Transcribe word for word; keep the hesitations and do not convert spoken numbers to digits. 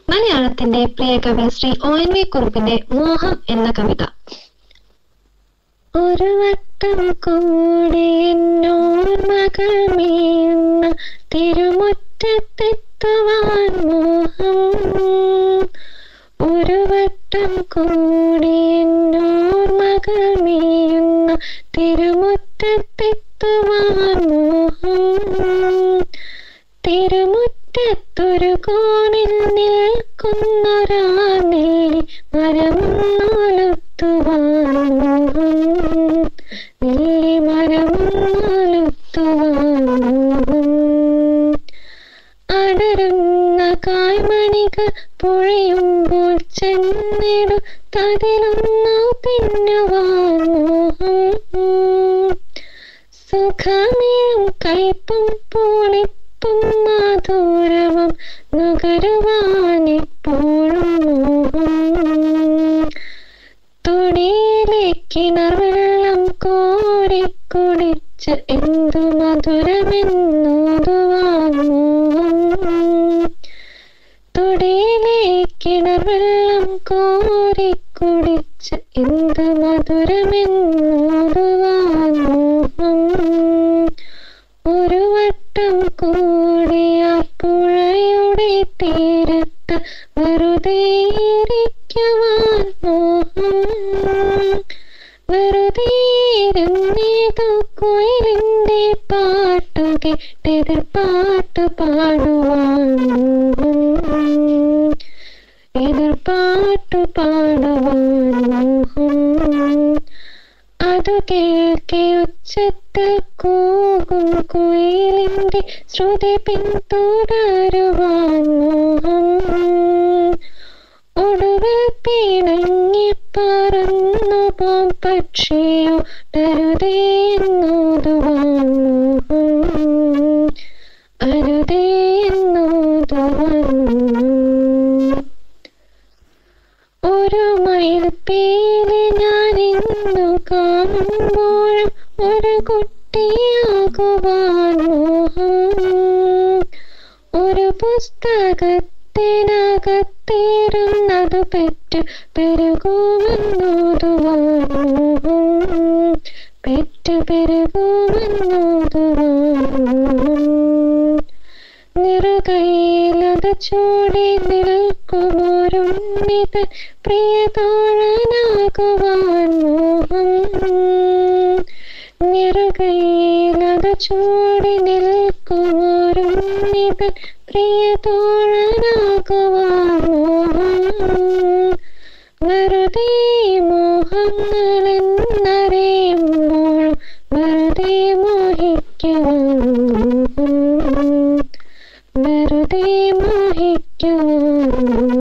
മലയാളത്തിന്റെ പ്രിയ കവി ശ്രീ ഒ എൻ വി കുറുപ്പിന്റെ മോഹം എന്ന കവിത. ഒരു വട്ടം കൂടി എന്നോർമകൾ മീയുന്ന തിരുമുറ്റത്തെത്തുവാൻ മോഹം. ഒരു വട്ടം കൂടി എന്നോർമകൾ മീയുന്ന തിരുമുറ്റത്തെത്തുവാൻ മോഹം. തിരുമുറ്റത്തൊരു കോണിൽ നിൽക്കുന്നൊരാ നെല്ലി മരമൊന്നാലുത്തുവാൻ മോഹം. നെല്ലി മരമൊന്നാലുത്തുവാൻ മോഹം. അടരുന്ന കായ്മണികൾ പൊഴിയുമ്പോൾ ചെന്നെടുത്തതിലൊന്നു തിന്നുവാൻ മോഹം. സുഖമേഴും കയ്പും പൂളിപ്പും മാധുരവും നുകരുവാനിപ്പോഴും മോഹം. തൊടിയിലെ കിണർ വെള്ളം കോരിക്കുടിച്ച് എന്തു മധുരമെന്നോതുവാൻ മോഹം. തൊടിയിലെ കിണർ വെള്ളം കോരിക്കുടിച്ച് എന്തു മധുരമെന്നോതുവാൻ മോഹം. ഒരു വട്ടം കൂടിയ പുഴയുടെ തീരത്ത് വെറുതെ ഇരിക്കുവാൻ മോഹം. വെറുതെ ഇരുന്നേതു കുയിലിന്റെ പാട്ടു കേട്ടെതിർ പാട്ട് പാടുവാൻ മോഹം. എതിർപ്പാട്ടു പാടുവാൻ മോഹം. അതു കേൾക്കെ ഉച്ചത്തിൽ കൂകും കുയിലിന്റെ ശ്രുതി പിന്തുടരുവാൻ മോഹം. ഒടുവിൽ പിണങ്ങി പറന്നു പോം പക്ഷിയോ അരുതേ എന്നോതുവാൻ മോഹം. അരുതേ എന്നോതുവാൻ മോഹം. ഒരു മയിൽപ്പീലി ഞാൻ ഇന്നു കാണുമ്പോഴും ഒരു കുട്ടിയാകുവാൻ മോഹം. ഒരു പുസ്തകത്തിനകത്തിരുന്നതു പെറ്റു പെരുകുമെന്നോതുവാൻ മോഹം. പെറ്റു പെരുകുമെന്നോതുവാൻ മോഹം. നിറുകയിലത് ചൂടി നിൽക്കുമൊരുണ്ണിതൻ പ്രിയതോഴനാകുവാൻ മോഹം. നിറുകയിലത് ചൂടി നിൽക്കുമൊരുണ്ണിതൻ പ്രിയതോഴനാകുവാൻ മോഹം. വെറുതെ മോഹം